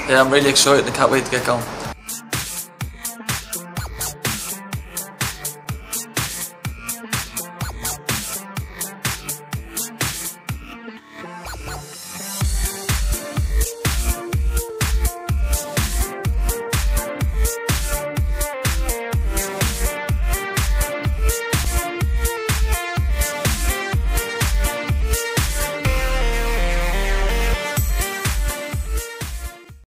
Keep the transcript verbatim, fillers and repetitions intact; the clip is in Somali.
Yeah, I'm really excited. I can't wait to get going.